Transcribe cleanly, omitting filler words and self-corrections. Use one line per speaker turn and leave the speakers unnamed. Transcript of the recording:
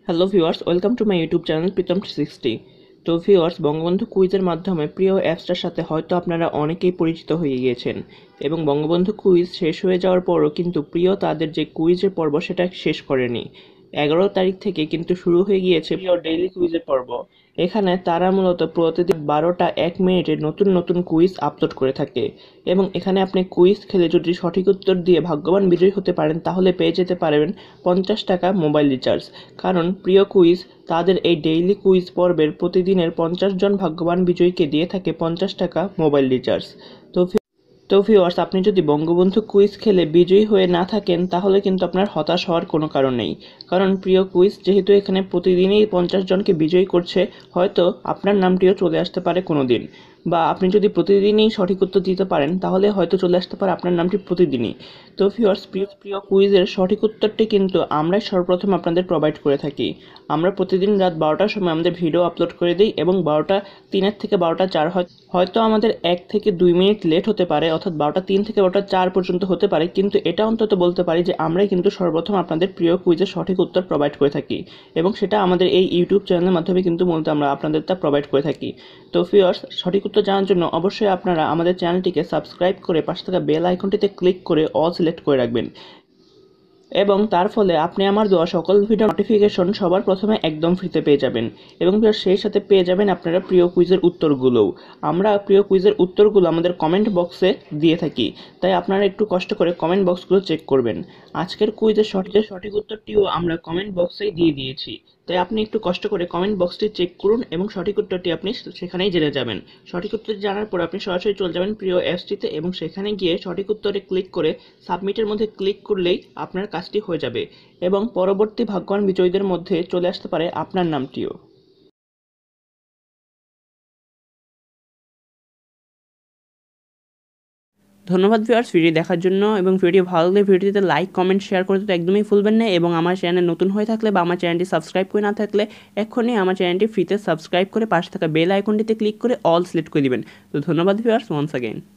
Hello viewers, welcome to my YouTube channel Pritam 360। তো viewers, Bangabandhu কুইজের মাধ্যমে প্রিয় অ্যাপসটার সাথে হয়তো আপনারা অনেকেই পরিচিত হয়ে গিয়েছেন এবং বঙ্গবন্ধু কুইজ শেষ হয়ে যাওয়ার পরও কিন্তু প্রিয় তাদের যে কুইজের পর্ব সেটা শেষ করেনি। 11 তারিখ থেকে কিন্তু শুরু হয়ে গিয়েছে প্রিয় ডেইলি কুইজের পর্ব। এখানে তারা মূলত প্রতিদিন 12টা 1 মিনিটে নতুন নতুন কুইজ আপলোড করে থাকে এবং এখানে আপনি কুইজ খেলে যদি সঠিক উত্তর দিয়ে ভাগ্যবান বিজয়ী হতে পারেন তাহলে পেয়ে যেতে পারবেন 50 টাকা মোবাইল রিচার্জ। কারণ প্রিয় কুইজ তাদের এই ডেইলি কুইজ পর্বের প্রতিদিনের 50 জন ভাগ্যবান বিজয়ীকে দিয়ে থাকে 50 টাকা মোবাইল রিচার্জ। তো ভিউয়ার্স, আপনি যদি বঙ্গবন্ধু কুইজ খেলে বিজয়ী হয়ে না থাকেন তাহলে কিন্তু আপনার হতাশ হওয়ার কোনো কারণ নেই। কারণ প্রিয় কুইজ যেহেতু এখানে প্রতিদিনই 50 জনকে বিজয়ী করছে, হয়তো আপনার নামটিও চলে আসতে পারে কোনো দিন। বা আপনি যদি প্রতিদিনই সঠিক উত্তর দিতে পারেন তাহলে হয়তো চলে আসতে পারে আপনার নামটি প্রতিদিনই। তো ভিউয়ার্স, প্রিয় কুইজের সঠিক উত্তরটি কিন্তু আমরাই সর্বপ্রথম আপনাদের প্রোভাইড করে থাকি। আমরা প্রতিদিন রাত 12টার সময় আমাদের ভিডিও আপলোড করে দিই এবং 12টা 3 থেকে 12টা 4 হয়তো আমাদের 1 থেকে 2 মিনিট লেট হতে পারে, অর্থাৎ 12টা 3 থেকে 12টা 4 পর্যন্ত হতে পারে, কিন্তু এটা অন্তত বলতে পারি যে আমরাই কিন্তু সর্বপ্রথম আপনাদের প্রিয় কুইজের সঠিক উত্তর প্রোভাইড করে থাকি এবং সেটা আমাদের এই ইউটিউব চ্যানেলের মাধ্যমে কিন্তু মূলত আমরা আপনাদের তা প্রোভাইড করে থাকি। তো ভিউয়ার্স, সঠিক উত্তর জানার জন্য অবশ্যই আপনারা আমাদের চ্যানেলটিকে সাবস্ক্রাইব করে পাশে থাকা বেল আইকনটিতে ক্লিক করে অল সিলেক্ট করে রাখবেন এবং তার ফলে আপনি আমার দেওয়া সকল ভিডিও নোটিফিকেশন সবার প্রথমে একদম ফ্রিতে পেয়ে যাবেন এবং সেই সাথে পেয়ে যাবেন আপনারা প্রিয় কুইজের উত্তরগুলোও। আমরা প্রিয় কুইজের উত্তরগুলো আমাদের কমেন্ট বক্সে দিয়ে থাকি, তাই আপনারা একটু কষ্ট করে কমেন্ট বক্সগুলো চেক করবেন। আজকের কুইজের সঠিক উত্তরটিও আমরা কমেন্ট বক্সেই দিয়ে দিয়েছি, তাই আপনি একটু কষ্ট করে কমেন্ট বক্সটি চেক করুন এবং সঠিক উত্তরটি আপনি সেখানেই জেনে যাবেন। সঠিক উত্তরটি জানার পর আপনি সরাসরি চলে যাবেন প্রিয় অ্যাপসটিতে এবং সেখানে গিয়ে সঠিক উত্তরে ক্লিক করে সাবমিটের মধ্যে ক্লিক করলেই আপনার কাজটি হয়ে যাবে এবং পরবর্তী ভাগ্যবান বিজয়ীদের মধ্যে চলে আসতে পারে আপনার নামটিও। ধন্যবাদ ভিউয়ার্স ভিডিও দেখার জন্য, এবং ভিডিও ভালো লাগলে ভিডিওতে লাইক কমেন্ট শেয়ার করতে তো একদমই ভুলবেন না এবং আমার চ্যানেল নতুন হয়ে থাকলে বা আমার চ্যানেলটি সাবস্ক্রাইব করে না থাকলে এক্ষুনি আমার চ্যানেলটি ফ্রিতে সাবস্ক্রাইব করে পাশে থাকা বেল আইকনটিতে ক্লিক করে অল সিলেক্ট করে দিবেন। তো ধন্যবাদ ভিউয়ার্স ওয়ান্স অ্যাগেইন।